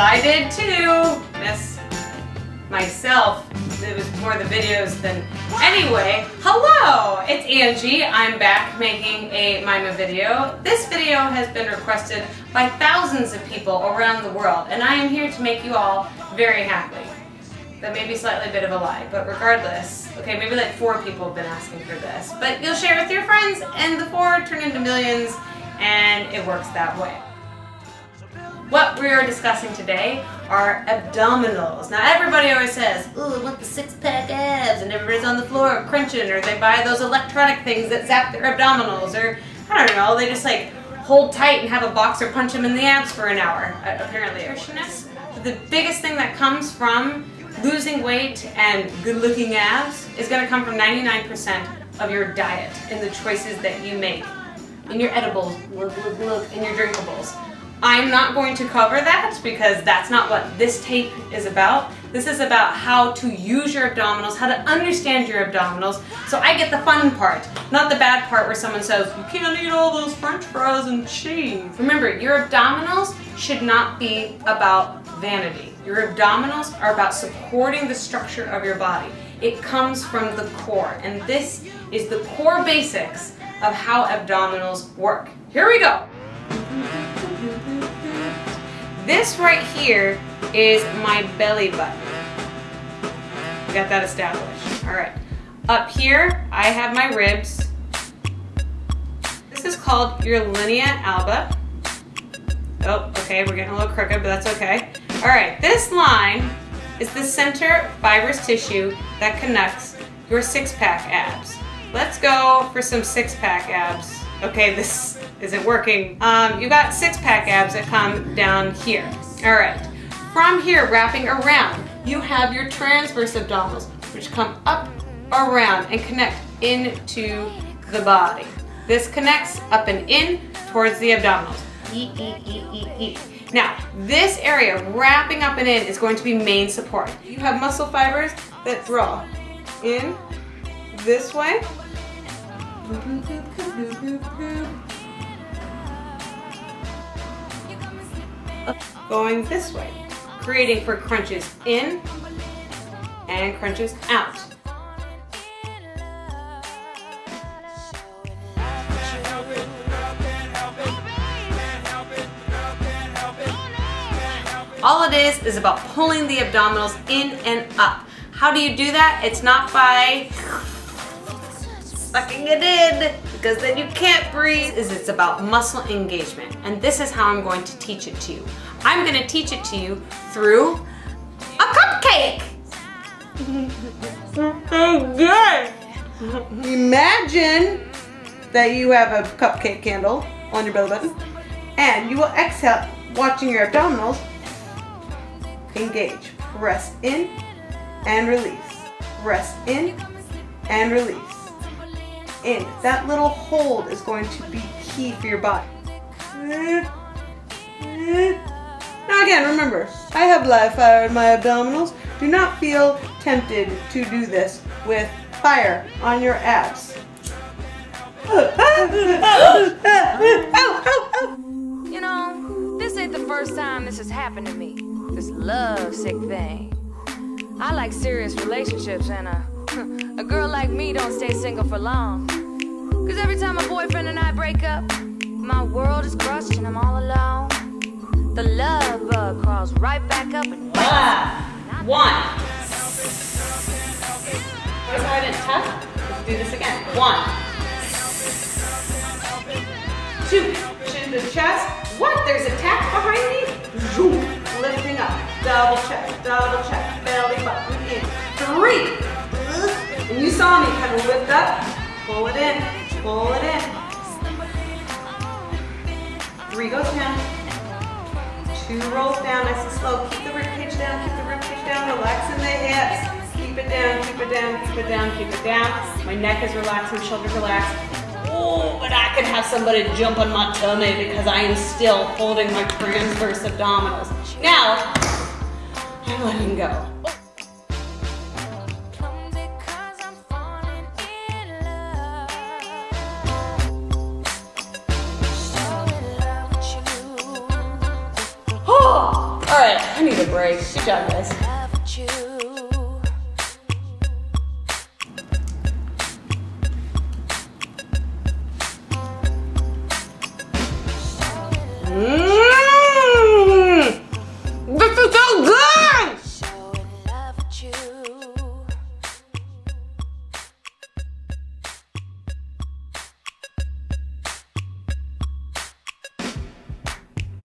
I did too. Miss myself. It was more the videos than... Anyway, hello! It's Angie. I'm back making a Mima video. This video has been requested by thousands of people around the world, and I am here to make you all very happy. That may be slightly a bit of a lie, but regardless, okay, maybe like 4 people have been asking for this, but you'll share with your friends, and the 4 turn into millions, and it works that way. What we are discussing today are abdominals. Now everybody always says, ooh, I want the 6-pack abs, and everybody's on the floor crunching, or they buy those electronic things that zap their abdominals, or I don't know, they just like hold tight and have a boxer punch them in the abs for an hour, apparently. The biggest thing that comes from losing weight and good-looking abs is going to come from 99% of your diet and the choices that you make, and your edibles, and your drinkables. I'm not going to cover that because that's not what this tape is about. This is about how to use your abdominals, how to understand your abdominals, so I get the fun part, not the bad part where someone says, you can't eat all those french fries and cheese. Remember, your abdominals should not be about vanity. Your abdominals are about supporting the structure of your body. It comes from the core, and this is the core basics of how abdominals work. Here we go. This right here is my belly button. We got that established. All right. Up here, I have my ribs. This is called your linea alba. Oh, okay, we're getting a little crooked, but that's okay. All right, this line is the center fibrous tissue that connects your 6-pack abs. Let's go for some 6-pack abs. Okay, this isn't working. You got 6-pack abs that come down here. All right, from here, wrapping around, you have your transverse abdominals, which come up, around, and connect into the body. This connects up and in towards the abdominals. Now, this area wrapping up and in is going to be main support. You have muscle fibers that draw in this way. Going this way, creating for crunches in and crunches out. All it is about pulling the abdominals in and up. How do you do that? It's not by sucking it in, because then you can't breathe. It's about muscle engagement, and this is how I'm going to teach it to you. I'm going to teach it to you through a cupcake. So good. Imagine that you have a cupcake candle on your belly button, and you will exhale, watching your abdominals engage. Press in and release. Press in and release. In. That little hold is going to be key for your body. Now again, remember, I have live fire in my abdominals. Do not feel tempted to do this with fire on your abs. You know, this ain't the first time this has happened to me. This love-sick thing. I like serious relationships, and a girl like me don't stay single for long. Cause every time my boyfriend and I break up, my world is crushed and I'm all alone. The love bug crawls right back up and one. Notice how I didn't tuck? Let's do this again. 1. 2. Push into the chest. What? There's a tap behind me? Zoom. Lifting up. Double check, belly button in. 3. And you saw me kind of lift up, pull it in, pull it in. 3 goes down. 2 rolls down, nice and slow. Keep the ribcage down, relax in the hips. Keep it down, keep it down, keep it down, keep it down. My neck is relaxed, my shoulders relaxed. Oh, but I could have somebody jump on my tummy because I am still holding my transverse abdominals. Now, I'm letting go. All right. but I need a break. Good job, guys. Mmm.